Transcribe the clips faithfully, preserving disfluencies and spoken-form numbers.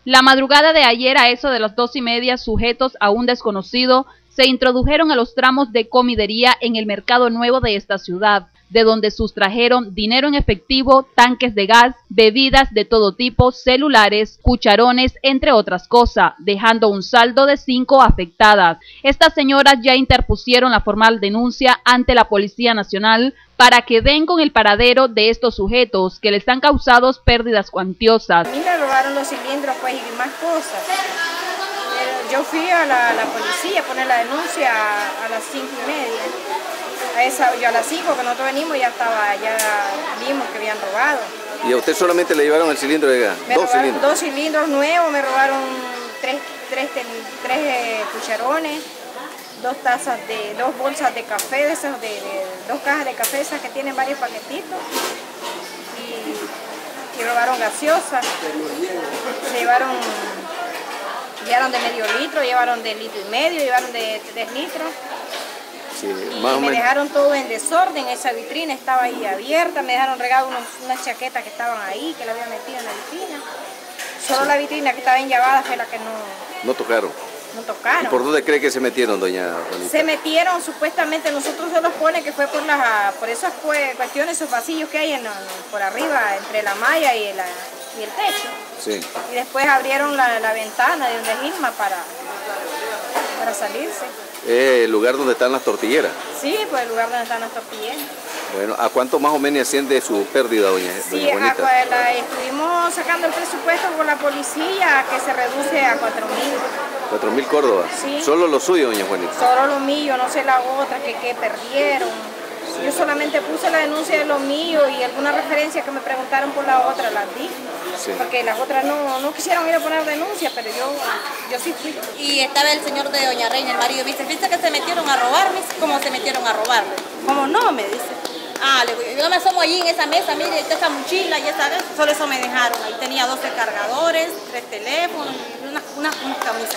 La madrugada de ayer, a eso de las dos y media, sujetos a un desconocido se introdujeron a los tramos de comidería en el Mercado Nuevo de esta ciudad, de donde sustrajeron dinero en efectivo, tanques de gas, bebidas de todo tipo, celulares, cucharones, entre otras cosas, dejando un saldo de cinco afectadas. Estas señoras ya interpusieron la formal denuncia ante la Policía Nacional para que den con el paradero de estos sujetos que les han causado pérdidas cuantiosas. A mí me robaron los cilindros pues, y más cosas. Yo fui a la, la policía a poner la denuncia a, a las cinco y media. A esa, yo a las cinco que nosotros venimos ya estaba, ya vimos que habían robado. ¿Y a usted solamente le llevaron el cilindro de gas? Me ¿Dos robaron cilindros? Dos cilindros nuevos, me robaron tres, tres, tres, tres eh, cucharones, dos tazas de, dos bolsas de café, de esas, de, de, dos cajas de café esas que tienen varios paquetitos. Y, y robaron gaseosas. Se llevaron, llevaron de medio litro, llevaron de litro y medio, llevaron de tres litros. Sí, y más o me menos. dejaron todo en desorden, esa vitrina estaba ahí abierta, me dejaron regado unos, unas chaquetas que estaban ahí, que la había metido en la vitrina. Solo sí. La vitrina que estaba enllavada fue la que no, no tocaron. No tocaron. ¿Y por dónde cree que se metieron, doña Juanita? Se metieron, supuestamente, nosotros se los pone que fue por las por esas cuestiones, esos pasillos que hay en, por arriba, entre la malla y, la, y el techo. Sí. Y después abrieron la, la ventana de donde es Irma para, para salirse. ¿Es el lugar donde están las tortilleras? Sí, pues el lugar donde están las tortilleras. Bueno, ¿a cuánto más o menos asciende su pérdida, doña, sí, doña Juanita? Sí, la, estuvimos sacando el presupuesto con la policía que se reduce a cuatro mil. ¿Cuatro mil Córdoba? Sí. ¿Solo lo suyo, doña Juanita? Solo lo mío, no sé la otra, que, que perdieron. Sí. Yo solamente puse la denuncia de lo mío y alguna referencia que me preguntaron por la otra, las di. Sí. Porque las otras no, no quisieron ir a poner denuncia, pero yo, yo sí fui. Y estaba el señor de doña Reina, el marido, me dice, ¿viste que se metieron a robarme? ¿Cómo se metieron a robarle? ¿Cómo no? Me dice. Ah, le digo, yo me asomo allí en esa mesa, mire, esta mochila y esa vez, solo eso me dejaron. Ahí tenía doce cargadores, tres teléfonos y una, una, una camisa.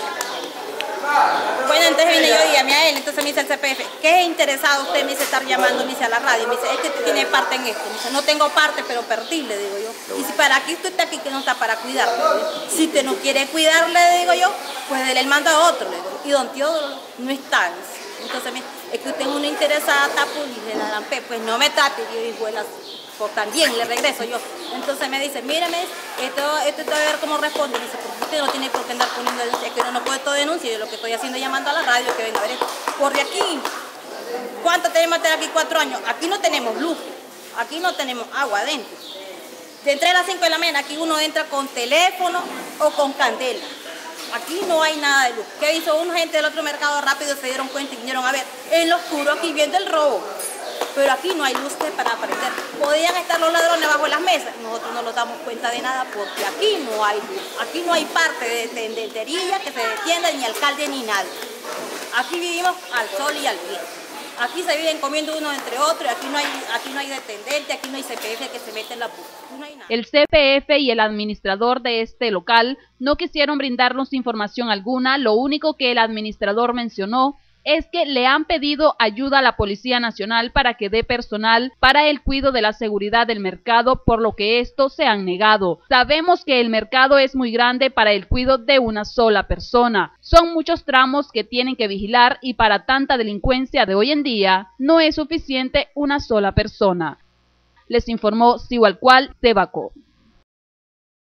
Bueno, entonces vine yo y llamé a él, entonces me dice el C P F, ¿qué interesado usted me dice estar llamando? Me dice a la radio, me dice, es que tiene parte en esto. Me dice, no tengo parte, pero perdí, le digo yo. Y si para aquí usted está aquí, que no está para cuidarle. Si usted no quiere cuidarle, le digo yo, pues déle el mando a otro, le digo. Y don Teodoro no está. Entonces me dice, es que usted es una interesada, tapo, y le la lampé, pues no me tape, y yo digo, bueno, pues también le regreso yo. Entonces me dice, mírame, esto, esto te voy a ver cómo responde. Me dice, porque usted no tiene por qué andar poniendo denuncia, es que uno no puede todo denuncia, yo lo que estoy haciendo es llamando a la radio, que venga a ver, por de aquí, ¿cuánto tenemos que tener aquí? Cuatro años, aquí no tenemos luz, aquí no tenemos agua adentro. De entre las cinco de la mañana, aquí uno entra con teléfono o con candela. Aquí no hay nada de luz. ¿Qué hizo una gente del otro mercado rápido? Se dieron cuenta y vinieron a ver en lo oscuro aquí viendo el robo. Pero aquí no hay luz para prender. Podían estar los ladrones bajo las mesas. Nosotros no nos damos cuenta de nada porque aquí no hay luz. Aquí no hay parte de tendería que se defienda, ni alcalde ni nadie. Aquí vivimos al sol y al viento. Aquí se viven comiendo uno entre otros, aquí no hay, aquí no hay detendente, aquí no hay C P F que se mete en la puta. No hay nada. El C P F y el administrador de este local no quisieron brindarnos información alguna. Lo único que el administrador mencionó es que le han pedido ayuda a la Policía Nacional para que dé personal para el cuidado de la seguridad del mercado, por lo que estos se han negado. Sabemos que el mercado es muy grande para el cuidado de una sola persona. Son muchos tramos que tienen que vigilar y para tanta delincuencia de hoy en día no es suficiente una sola persona. Les informó Sihualcual Tebaco.